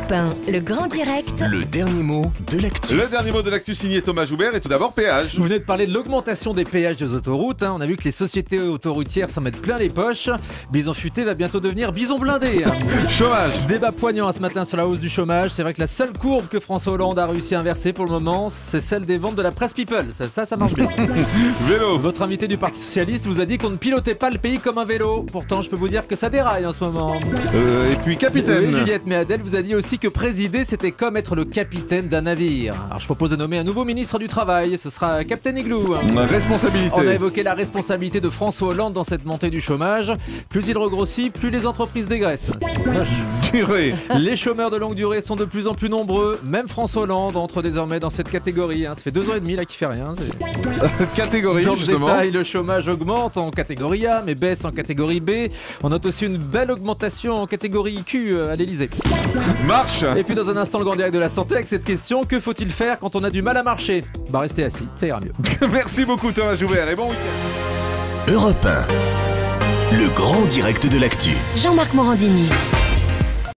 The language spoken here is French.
Europe 1, le grand direct. Le dernier mot de l'actu. Le dernier mot de l'actu signé Thomas Joubert et tout d'abord péage. Vous venez de parler de l'augmentation des péages des autoroutes. On a vu que les sociétés autoroutières s'en mettent plein les poches. Bison futé va bientôt devenir bison blindé. Chômage. Débat poignant ce matin sur la hausse du chômage. C'est vrai que la seule courbe que François Hollande a réussi à inverser pour le moment, c'est celle des ventes de la presse People. Ça marche bien. Vélo. Votre invité du Parti Socialiste vous a dit qu'on ne pilotait pas le pays comme un vélo. Pourtant, je peux vous dire que ça déraille en ce moment. Et puis capitaine. Oui, Juliette Méadel vous a dit aussi que présider, c'était comme être le capitaine d'un navire. Alors je propose de nommer un nouveau ministre du Travail. Ce sera Captain Igloo. Responsabilité. On a évoqué la responsabilité de François Hollande dans cette montée du chômage. Plus il regrossit, plus les entreprises dégraissent. Durée. Les chômeurs de longue durée sont de plus en plus nombreux. Même François Hollande entre désormais dans cette catégorie. Ça fait 2 ans et demi là qu'il fait rien. Catégorie Dans le justement. détail, le chômage augmente en catégorie A, mais baisse en catégorie B. On note aussi une belle augmentation en catégorie Q à l'Elysée. Marche. Et puis dans un instant, le grand direct de la santé avec cette question: que faut-il faire quand on a du mal à marcher? Bah restez assis, ça ira mieux. Merci beaucoup Thomas Joubert et bon week-end. Europe 1, le grand direct de l'actu. Jean-Marc Morandini.